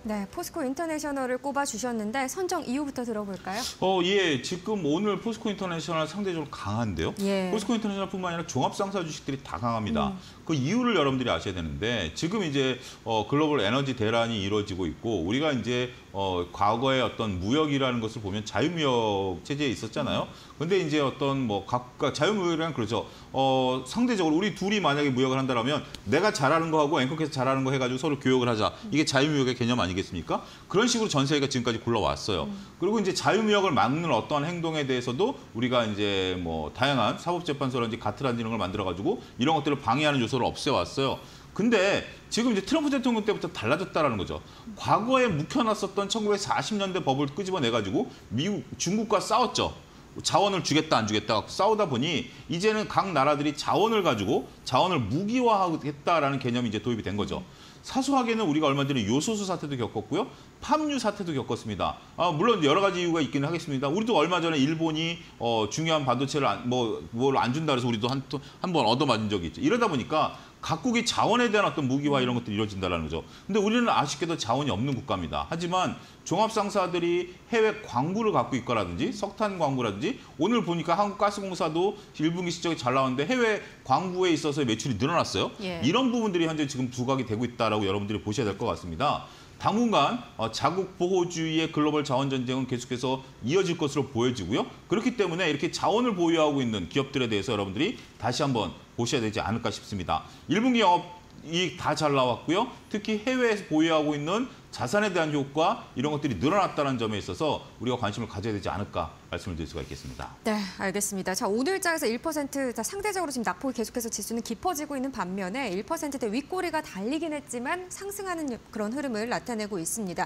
네, 포스코 인터내셔널을 꼽아주셨는데 선정 이유부터 들어볼까요? 예, 지금 오늘 포스코 인터내셔널 상대적으로 강한데요. 예. 포스코 인터내셔널뿐만 아니라 종합상사 주식들이 다 강합니다. 그 이유를 여러분들이 아셔야 되는데 지금 이제 글로벌 에너지 대란이 이루어지고 있고 우리가 이제 과거의 어떤 무역이라는 것을 보면 자유무역 체제에 있었잖아요. 근데 이제 어떤 뭐 각각 자유무역이란 그렇죠. 상대적으로 우리 둘이 만약에 무역을 한다면 내가 잘하는 거하고 앵커께서 잘하는 거 해가지고 서로 교역을 하자. 이게 자유무역의 개념 아니겠습니까? 그런 식으로 전 세계가 지금까지 굴러왔어요. 그리고 이제 자유무역을 막는 어떠한 행동에 대해서도 우리가 이제 뭐 다양한 사법재판소라든지 가트라든지 이런 걸 만들어가지고 이런 것들을 방해하는 요소를 없애왔어요. 근데 지금 이제 트럼프 대통령 때부터 달라졌다라는 거죠. 과거에 묵혀놨었던 1940년대 법을 끄집어내가지고 중국과 싸웠죠. 자원을 주겠다 안 주겠다 싸우다 보니 이제는 각 나라들이 자원을 가지고 자원을 무기화하겠다라는 개념이 이제 도입이 된 거죠. 사소하게는 우리가 얼마 전에 요소수 사태도 겪었고요. 팜유 사태도 겪었습니다. 물론 여러 가지 이유가 있기는 하겠습니다. 우리도 얼마 전에 일본이 중요한 반도체를 뭘 안 준다 그래서 우리도 한 번 얻어맞은 적이 있죠. 이러다 보니까 각국이 자원에 대한 어떤 무기화 이런 것들이 이루어진다는 거죠. 근데 우리는 아쉽게도 자원이 없는 국가입니다. 하지만 종합상사들이 해외 광부를 갖고 있거라든지 석탄 광부라든지 오늘 보니까 한국가스공사도 1분기 실적이 잘 나왔는데 해외 광부에 있어서 매출이 늘어났어요. 예. 이런 부분들이 현재 지금 부각이 되고 있다라고 여러분들이 보셔야 될 것 같습니다. 당분간 자국 보호주의의 글로벌 자원 전쟁은 계속해서 이어질 것으로 보여지고요. 그렇기 때문에 이렇게 자원을 보유하고 있는 기업들에 대해서 여러분들이 다시 한번 보셔야 되지 않을까 싶습니다. 1분기 영업이익 다 잘 나왔고요. 특히 해외에서 보유하고 있는 자산에 대한 효과 이런 것들이 늘어났다는 점에 있어서 우리가 관심을 가져야 되지 않을까 말씀을 드릴 수가 있겠습니다. 네, 알겠습니다. 자, 오늘장에서 1% 상대적으로 지금 낙폭이 계속해서 지수는 깊어지고 있는 반면에 1%대 윗꼬리가 달리긴 했지만 상승하는 그런 흐름을 나타내고 있습니다.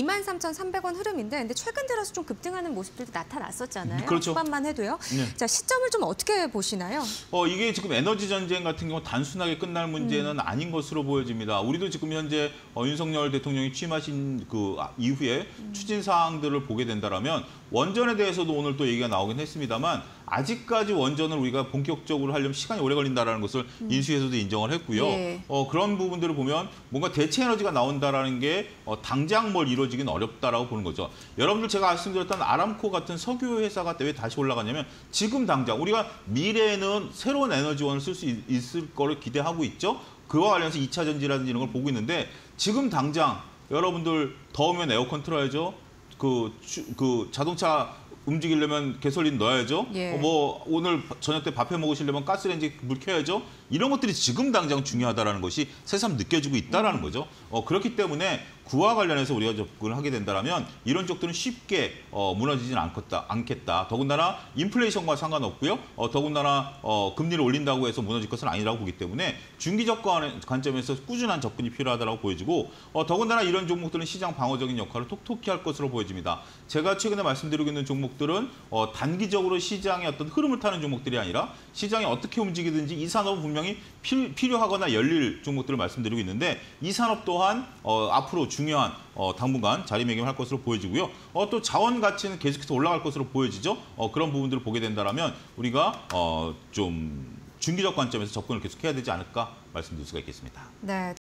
23,300원 흐름인데 근데 최근 들어서 좀 급등하는 모습들도 나타났었잖아요. 그렇죠. 후반만 해도요. 네. 자, 시점을 좀 어떻게 보시나요? 이게 지금 에너지 전쟁 같은 경우 단순하게 끝날 문제는 아닌 것으로 보여집니다. 우리도 지금 현재 윤석열 대통령이 취임하신 그 이후에 추진 사항들을 보게 된다면 원전에 대해서도 오늘 또 얘기가 나오긴 했습니다만 아직까지 원전을 우리가 본격적으로 하려면 시간이 오래 걸린다는 것을 인수위에서도 인정을 했고요. 예. 그런 부분들을 보면 뭔가 대체 에너지가 나온다라는 게 당장 뭘 이루어지긴 어렵다라고 보는 거죠. 여러분들 제가 말씀드렸던 아람코 같은 석유 회사가 왜 다시 올라가냐면 지금 당장 우리가 미래에는 새로운 에너지원을 쓸 수 있을 거를 기대하고 있죠. 그와 관련해서 2차 전지라든지 이런 걸 보고 있는데 지금 당장 여러분들 더우면 에어컨 틀어야죠. 그 자동차 움직이려면 개솔린 넣어야죠. 예. 뭐 오늘 저녁 때 밥 해 먹으시려면 가스레인지 물 켜야죠. 이런 것들이 지금 당장 중요하다는 것이 새삼 느껴지고 있다는 거죠. 그렇기 때문에 그와 관련해서 우리가 접근을 하게 된다면 이런 쪽들은 쉽게 무너지진 않겠다. 더군다나 인플레이션과 상관없고요. 더군다나 금리를 올린다고 해서 무너질 것은 아니라고 보기 때문에 중기적 관점에서 꾸준한 접근이 필요하다고 보여지고 더군다나 이런 종목들은 시장 방어적인 역할을 톡톡히 할 것으로 보여집니다. 제가 최근에 말씀드리고 있는 종목들은 단기적으로 시장의 어떤 흐름을 타는 종목들이 아니라 시장이 어떻게 움직이든지 이 산업은 분명히 필요하거나 열릴 종목들을 말씀드리고 있는데 이 산업 또한 앞으로 중요한 당분간 자리매김할 것으로 보여지고요. 또 자원 가치는 계속해서 올라갈 것으로 보여지죠. 그런 부분들을 보게 된다면 우리가 좀 중기적 관점에서 접근을 계속해야 되지 않을까 말씀드릴 수가 있겠습니다. 네.